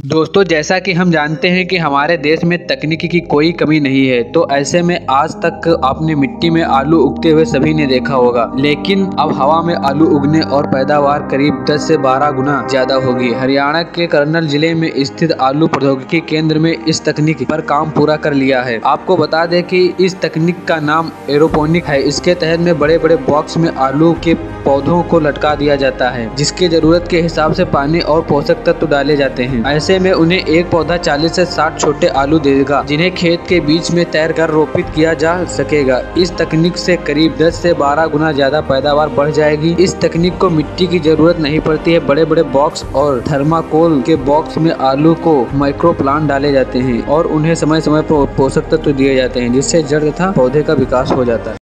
दोस्तों, जैसा कि हम जानते हैं कि हमारे देश में तकनीकी की कोई कमी नहीं है, तो ऐसे में आज तक आपने मिट्टी में आलू उगते हुए सभी ने देखा होगा। लेकिन अब हवा में आलू उगने और पैदावार करीब 10 से 12 गुना ज्यादा होगी। हरियाणा के कर्नल जिले में स्थित आलू प्रौद्योगिकी केंद्र में इस तकनीक पर काम पूरा कर लिया है। आपको बता दें कि इस तकनीक का नाम एरोपोनिक है। इसके तहत में बड़े बड़े बॉक्स में आलू के पौधों को लटका दिया जाता है, जिसके जरूरत के हिसाब से पानी और पोषक तत्व डाले जाते हैं। ऐसे में उन्हें एक पौधा 40 से 60 छोटे आलू देगा, जिन्हें खेत के बीच में तैर कर रोपित किया जा सकेगा। इस तकनीक से करीब 10 से 12 गुना ज्यादा पैदावार बढ़ जाएगी। इस तकनीक को मिट्टी की जरूरत नहीं पड़ती है। बड़े बड़े बॉक्स और थर्माकोल के बॉक्स में आलू को माइक्रो प्लांट डाले जाते हैं और उन्हें समय समय पर पोषक तत्व दिए जाते हैं, जिससे जड़ तथा पौधे का विकास हो जाता है।